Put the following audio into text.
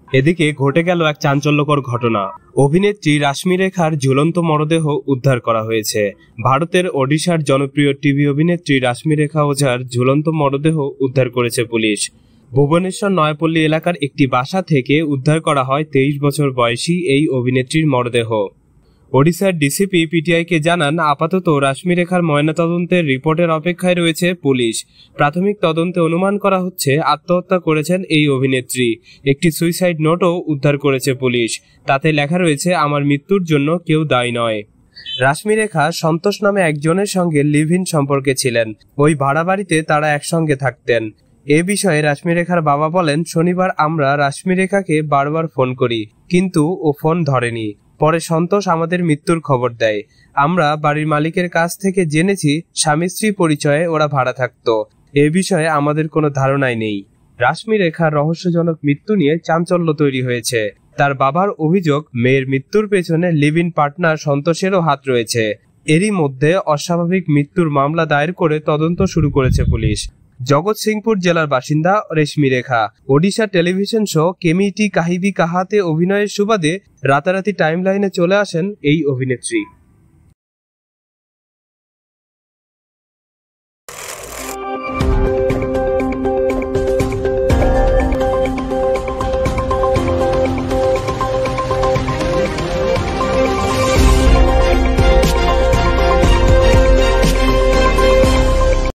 এদিকে ঘটে গেল এক চাঞ্চল্যকর ঘটনা। অভিনেত্রী রাশ্মিরেখার ঝুলন্ত মরদেহ উদ্ধার করা হয়েছে। ভারতের ওড়িশার জনপ্রিয় টিভি অভিনেত্রী রাশ্মিরেখা ওঝার ঝুলন্ত মরদেহ উদ্ধার করেছে পুলিশ। ভুবনেশ্বর নয়াপল্লী এলাকার একটি বাসা থেকে উদ্ধার করা হয় 23 বছর বয়সী এই অভিনেত্রীর মরদেহ। ওড়িশার ডিসিপি পিটিআইকে জানান, আপাতত রাশ্মিরেখার ময়নাতদন্তের রিপোর্টের অপেক্ষায় রয়েছে পুলিশ। প্রাথমিক তদন্তে অনুমান করা হচ্ছে আত্মহত্যা করেছেন এই অভিনেত্রী। একটি সুইসাইড নোটও উদ্ধার করেছে পুলিশ। তাতে লেখা রয়েছে, আমার মৃত্যুর জন্য কেউ দায়ী নয়। রাশ্মিরেখা সন্তোষ নামে একজনের সঙ্গে লিভ ইন সম্পর্কে ছিলেন। ওই ভাড়া বাড়িতে তারা একসঙ্গে থাকতেন। এ বিষয়ে রাশ্মিরেখার বাবা বলেন, শনিবার আমরা রাশ্মিরেখাকে বারবার ফোন করি, কিন্তু ও ফোন ধরেনি। পরে সন্তোষ আমাদের মৃত্যুর খবর দেয়। আমরা বাড়ির মালিকের কাছ থেকে জেনেছি স্বামী স্ত্রী পরিচয়ে ওরা ভাড়া থাকতো। এ বিষয়ে আমাদের কোনো ধারণাই নেই। রাশ্মিরেখার রহস্যজনক মৃত্যু নিয়ে চাঞ্চল্য তৈরি হয়েছে। তার বাবার অভিযোগ, মেয়ের মৃত্যুর পেছনে লিভ ইন পার্টনার সন্তোষেরও হাত রয়েছে। এরই মধ্যে অস্বাভাবিক মৃত্যুর মামলা দায়ের করে তদন্ত শুরু করেছে পুলিশ। জগৎসিংপুর জেলার বাসিন্দা রেশমিরেখা ওড়িশা টেলিভিশন শো কেমিটি কাহিবি কাহাতে অভিনয়ের সুবাদে রাতারাতি টাইমলাইনে চলে আসেন এই অভিনেত্রী।